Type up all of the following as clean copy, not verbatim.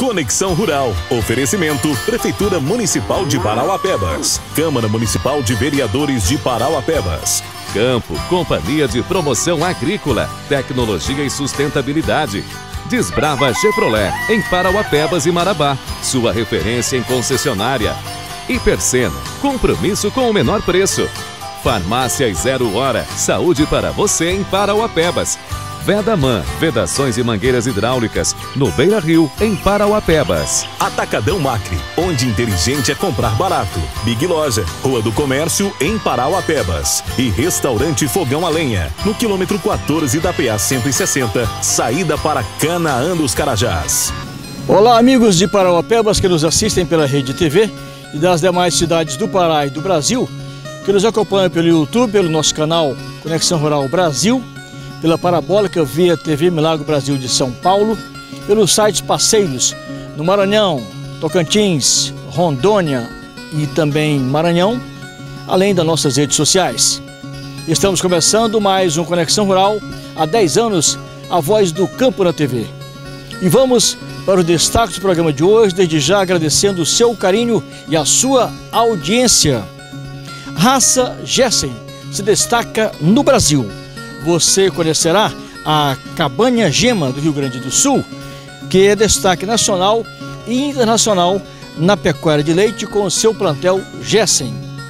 Conexão Rural. Oferecimento Prefeitura Municipal de Parauapebas. Câmara Municipal de Vereadores de Parauapebas. Campo, Companhia de Promoção Agrícola, Tecnologia e Sustentabilidade. Desbrava Chevrolet, em Parauapebas e Marabá. Sua referência em concessionária. Hipercena, compromisso com o menor preço. Farmácias Zero Hora, saúde para você em Parauapebas. Vedaman, vedações e mangueiras hidráulicas, no Beira Rio, em Parauapebas. Atacadão Macri, onde inteligente é comprar barato. Big Loja, Rua do Comércio, em Parauapebas. E Restaurante Fogão a Lenha, no quilômetro 14 da PA 160, saída para Canaã dos Carajás. Olá, amigos de Parauapebas que nos assistem pela Rede TV e das demais cidades do Pará e do Brasil, que nos acompanham pelo YouTube, pelo nosso canal Conexão Rural Brasil, pela parabólica via TV Milagro Brasil de São Paulo, pelos sites parceiros no Maranhão, Tocantins, Rondônia e também Maranhão, além das nossas redes sociais. Estamos começando mais um Conexão Rural, há 10 anos, a voz do campo na TV. E vamos para o destaque do programa de hoje, desde já agradecendo o seu carinho e a sua audiência. Raça Jessen se destaca no Brasil. Você conhecerá a Cabanha Gema do Rio Grande do Sul, que é destaque nacional e internacional na pecuária de leite com o seu plantel Jessen.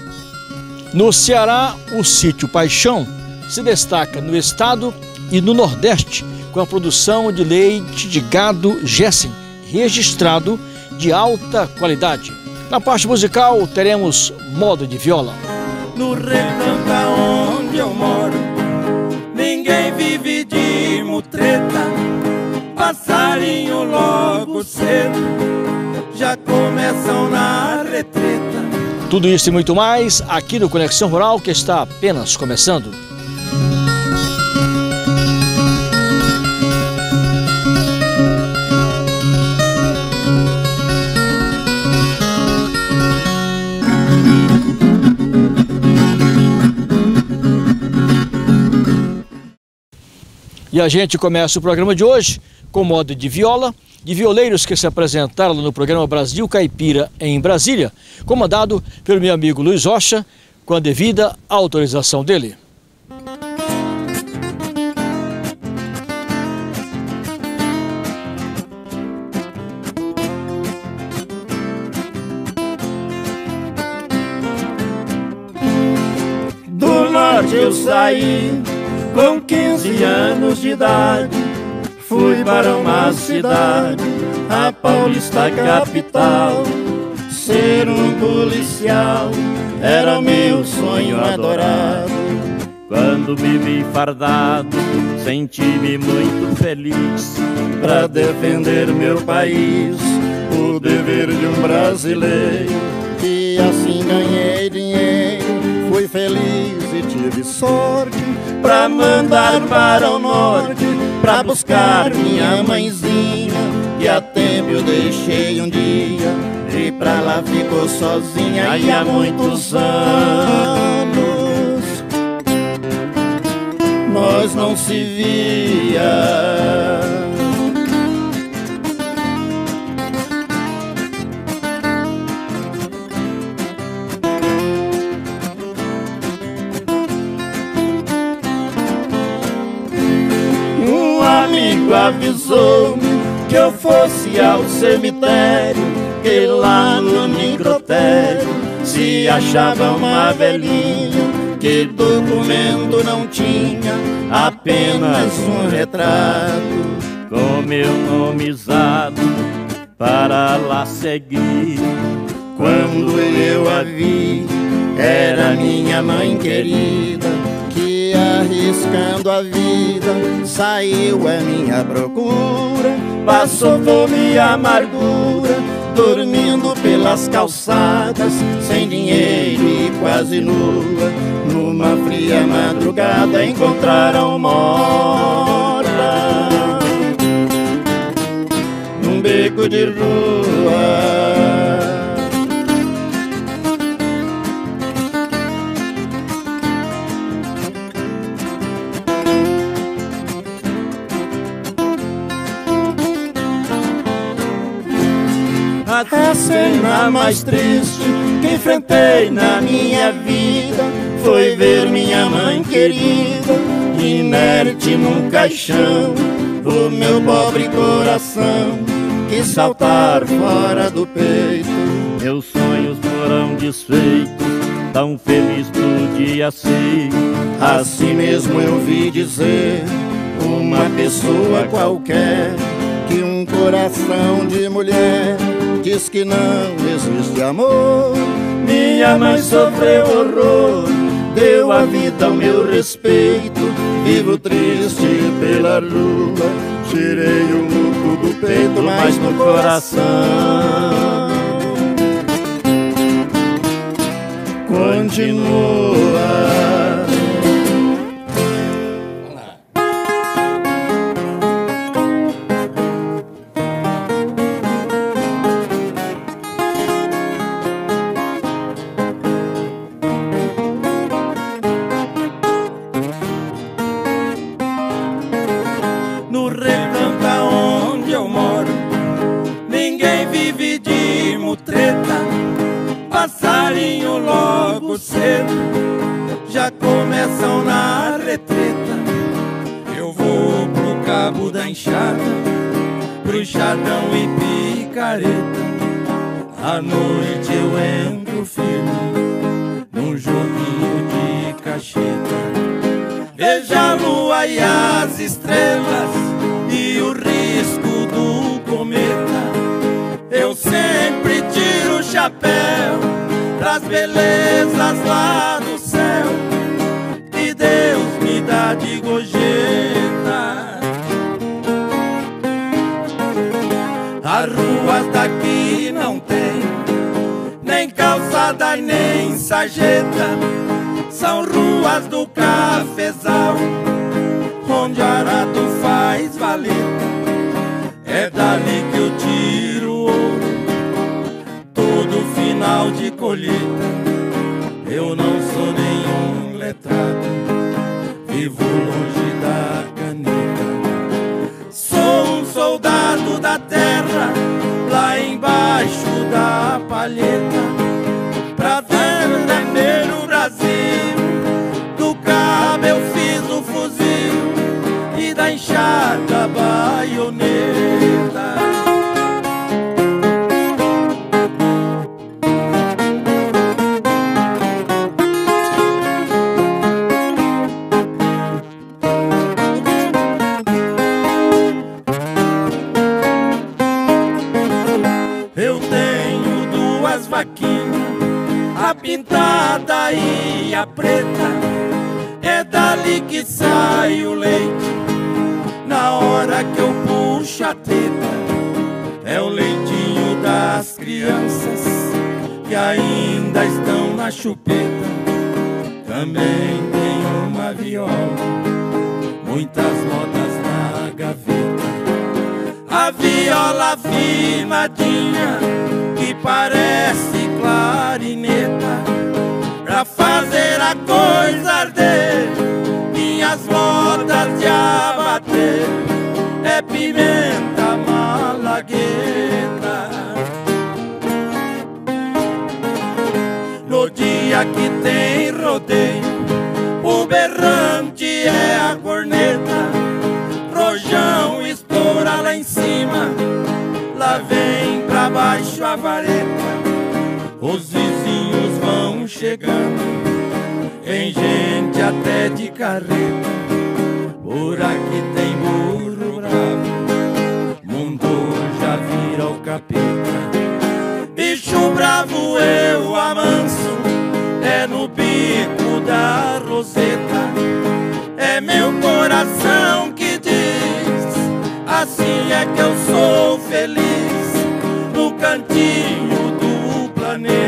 No Ceará, o sítio Paixão se destaca no estado e no Nordeste com a produção de leite de gado Jessen, registrado de alta qualidade. Na parte musical, teremos moda de viola. No recanto onde eu moro, ninguém vive de mutreta. Passarinho logo cedo já começam na retreta. Tudo isso e muito mais aqui no Conexão Rural, que está apenas começando. E a gente começa o programa de hoje com moda de viola, de violeiros que se apresentaram no programa Brasil Caipira em Brasília, comandado pelo meu amigo Luiz Rocha, com a devida autorização dele. Do norte eu saí com 15 anos de idade, fui para uma cidade, a Paulista capital. Ser um policial era o meu sonho adorado. Quando me vi fardado, senti-me muito feliz. Pra defender meu país, o dever de um brasileiro. E assim ganhei dinheiro, fui feliz e tive sorte pra mandar para o norte, pra buscar minha mãezinha. E a tempo eu deixei um dia, e pra lá ficou sozinha. E há muitos anos nós não se via. Avisou-me que eu fosse ao cemitério, que lá no necrotério se achava uma velhinha, que documento não tinha, apenas um retrato com meu nome usado para lá seguir. Quando eu a vi, era minha mãe querida, que arriscando a vida saiu à minha procura. Passou fome e amargura, dormindo pelas calçadas, sem dinheiro e quase nua. Numa fria madrugada encontraram morta num beco de rua. A cena mais triste que enfrentei na minha vida foi ver minha mãe querida inerte num caixão. O meu pobre coração quis saltar fora do peito. Meus sonhos foram desfeitos, tão feliz podia ser. Assim mesmo eu vi dizer uma pessoa qualquer que um coração de mulher diz que não existe amor. Minha mãe sofreu horror, deu a vida ao meu respeito. Vivo triste pela lua, tirei o luto do peito, mas no coração continua. Passarinho logo cedo já começam na retreta. Eu vou pro cabo da enxada, pro enxadão e picareta. À noite eu entro firme num joguinho de cacheta. Veja a lua e as estrelas e o risco do cometa. Eu sempre tiro o chapéu pras belezas lá do céu que Deus me dá de gorjeta. As ruas daqui não tem nem calçada e nem sarjeta. São ruas do cafezal, onde o arado faz valeta. É dali que eu tiro o ouro todo final de colheita. Eu não sou nenhum letrado, vivo longe da caneta. Sou um soldado da terra, lá embaixo da palheta. Pra defender o Brasil, do cabo eu fiz o fuzil e da enxada a baioneta. A pintada e a preta, é dali que sai o leite. Na hora que eu puxo a teta, é o leitinho das crianças que ainda estão na chupeta. Também tem uma viola, muitas notas na gaveta. A viola afinadinha que parece clarineta, pra fazer a coisa arder, minhas modas de abater, é pimenta malagueta. No dia que tem rodeio, o berrante é a corneta. Rojão estoura lá em cima, lá vem pra baixo a vareta. Os vizinhos vão chegando, tem gente até de carreta. Por aqui tem burro bravo, mundo já vira o capeta. Bicho bravo eu amanso, é no bico da roseta. É meu coração que diz, assim é que eu sou feliz, no cantinho do planeta.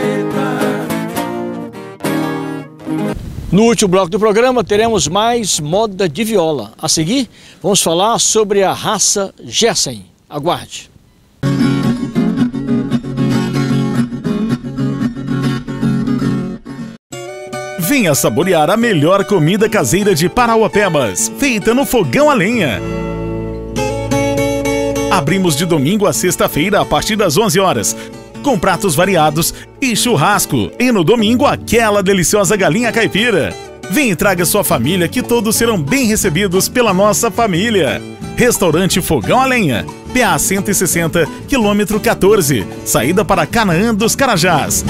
No último bloco do programa teremos mais moda de viola. A seguir, vamos falar sobre a raça Jersey. Aguarde. Venha saborear a melhor comida caseira de Parauapebas, feita no fogão a lenha. Abrimos de domingo a sexta-feira a partir das 11 horas, com pratos variados e churrasco. E no domingo, aquela deliciosa galinha caipira. Vem e traga sua família que todos serão bem recebidos pela nossa família. Restaurante Fogão a Lenha, PA 160, quilômetro 14, saída para Canaã dos Carajás.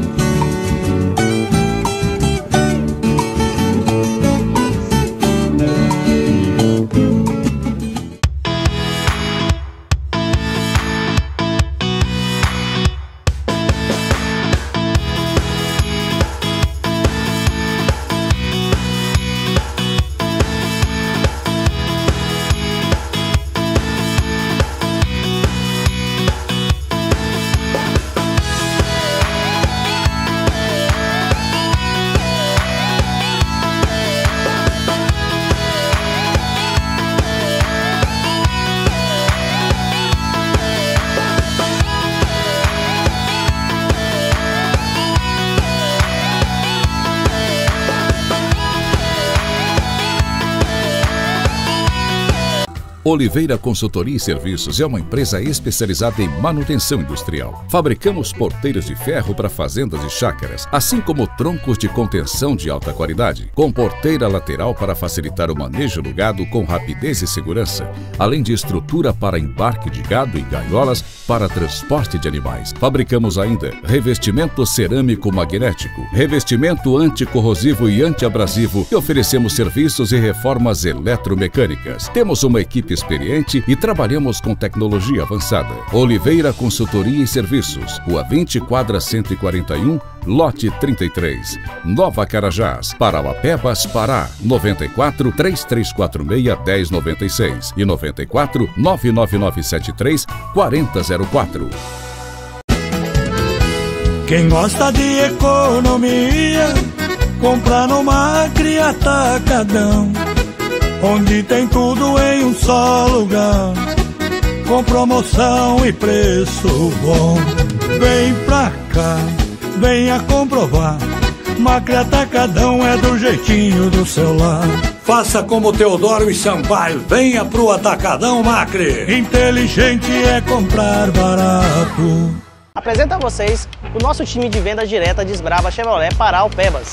Oliveira Consultoria e Serviços é uma empresa especializada em manutenção industrial. Fabricamos porteiras de ferro para fazendas e chácaras, assim como troncos de contenção de alta qualidade, com porteira lateral para facilitar o manejo do gado com rapidez e segurança, além de estrutura para embarque de gado e gaiolas para transporte de animais. Fabricamos ainda revestimento cerâmico magnético, revestimento anticorrosivo e antiabrasivo e oferecemos serviços e reformas eletromecânicas. Temos uma equipe experiente e trabalhamos com tecnologia avançada. Oliveira Consultoria e Serviços, Rua 20, quadra 141, lote 33, Nova Carajás, Parauapebas, Pará, 94 3346 1096 e 94 99973 4004. Quem gosta de economia, compra no Macri Atacadão, onde tem tudo em um só lugar, com promoção e preço bom. Vem pra cá, venha comprovar, Macri Atacadão é do jeitinho do seu lar. Faça como Teodoro e Sampaio, venha pro Atacadão Macri. Inteligente é comprar barato. Apresento a vocês o nosso time de venda direta Desbrava Chevrolet Parauapebas.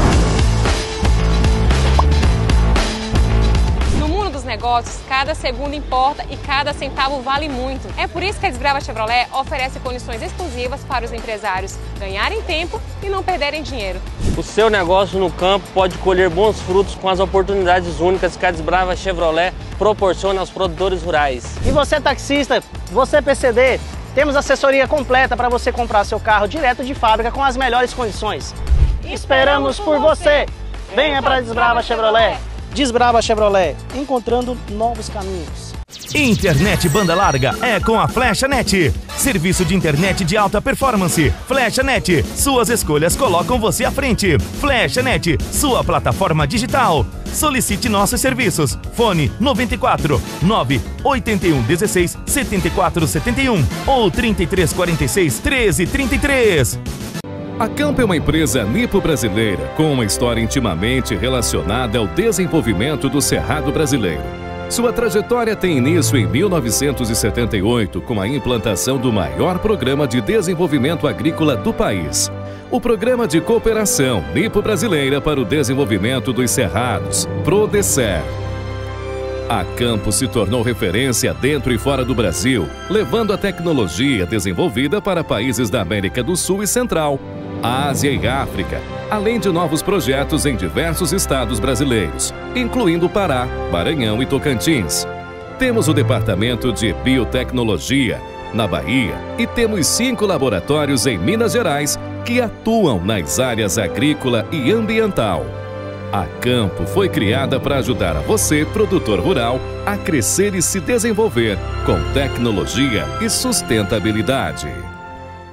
Negócios, cada segundo importa e cada centavo vale muito. É por isso que a Desbrava Chevrolet oferece condições exclusivas para os empresários ganharem tempo e não perderem dinheiro. O seu negócio no campo pode colher bons frutos com as oportunidades únicas que a Desbrava Chevrolet proporciona aos produtores rurais. E você taxista, você PCD, temos assessoria completa para você comprar seu carro direto de fábrica com as melhores condições. Esperamos por você! Venha para a Desbrava Chevrolet. Desbrava Chevrolet, encontrando novos caminhos. Internet banda larga é com a FlechaNet. Serviço de internet de alta performance. FlechaNet, suas escolhas colocam você à frente. FlechaNet, sua plataforma digital. Solicite nossos serviços. Fone 94 981 16 74 71 ou 33 46 13 33. A Campo é uma empresa nipo-brasileira com uma história intimamente relacionada ao desenvolvimento do Cerrado brasileiro. Sua trajetória tem início em 1978 com a implantação do maior programa de desenvolvimento agrícola do país, o Programa de Cooperação Nipo-Brasileira para o Desenvolvimento dos Cerrados, PRODECER. A Campo se tornou referência dentro e fora do Brasil, levando a tecnologia desenvolvida para países da América do Sul e Central, Ásia e África, além de novos projetos em diversos estados brasileiros, incluindo Pará, Maranhão e Tocantins. Temos o Departamento de Biotecnologia, na Bahia, e temos 5 laboratórios em Minas Gerais que atuam nas áreas agrícola e ambiental. A Campo foi criada para ajudar a você, produtor rural, a crescer e se desenvolver com tecnologia e sustentabilidade. A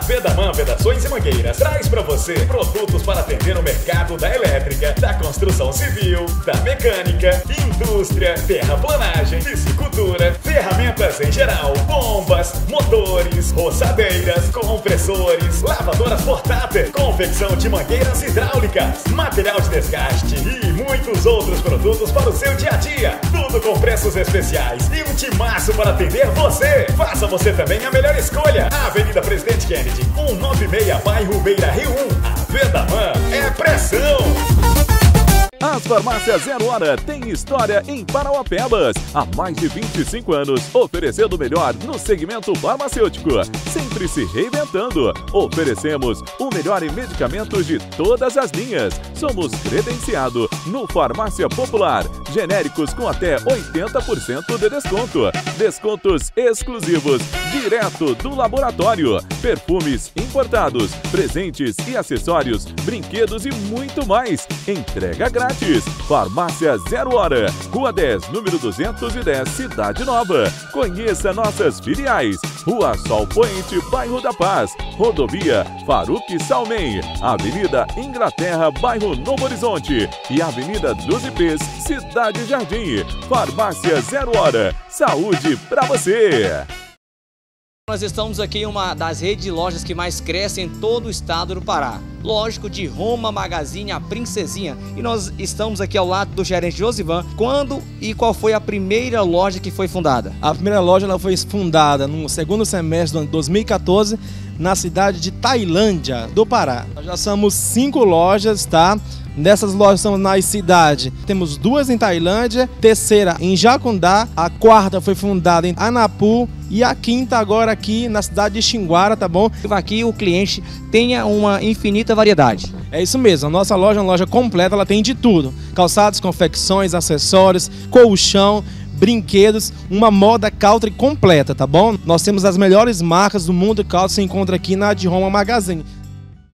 A Vedaman Vedações e Mangueiras traz para você produtos para atender o mercado da elétrica, da construção civil, da mecânica, indústria, terraplanagem, piscicultura, ferramentas em geral, bombas, motores, roçadeiras, compressores, lavadoras portáteis, confecção de mangueiras hidráulicas, material de desgaste e muitos outros produtos para o seu dia a dia. Tudo com preços especiais e um timaço para atender você. Faça você também a melhor escolha. Avenida Presidente Kennedy, 196, bairro Beira Rio 1. A Vedaman é pressão. As farmácias Zero Hora têm história em Parauapebas. Há mais de 25 anos, oferecendo o melhor no segmento farmacêutico, sempre se reinventando. Oferecemos o melhor em medicamentos de todas as linhas. Somos credenciado no Farmácia Popular. Genéricos com até 80% de desconto. Descontos exclusivos, direto do laboratório. Perfumes importados, presentes e acessórios, brinquedos e muito mais. Entrega grátis. Farmácia Zero Hora, Rua 10, número 210, Cidade Nova. Conheça nossas filiais. Rua Sol Poente, bairro da Paz. Rodovia Faruque Salmen. Avenida Inglaterra, bairro Novo Horizonte. E Avenida dos Ipês, Cidade Jardim. Farmácia Zero Hora. Saúde pra você! Nós estamos aqui em uma das redes de lojas que mais crescem em todo o estado do Pará. Lógico, de Roma Magazine, a Princesinha. E nós estamos aqui ao lado do gerente Josivan. Quando e qual foi a primeira loja que foi fundada? A primeira loja ela foi fundada no segundo semestre do ano 2014, na cidade de Tailândia, do Pará. Nós já somos 5 lojas, tá? Nessas lojas estamos nas cidades. Temos 2 em Tailândia, terceira em Jacundá, a quarta foi fundada em Anapu e a quinta agora aqui na cidade de Xinguara, tá bom? Aqui o cliente tenha uma infinita variedade. É isso mesmo, a nossa loja é uma loja completa, ela tem de tudo. Calçados, confecções, acessórios, colchão, brinquedos, uma moda country completa, tá bom? Nós temos as melhores marcas do mundo country, se encontra aqui na de Roma Magazine.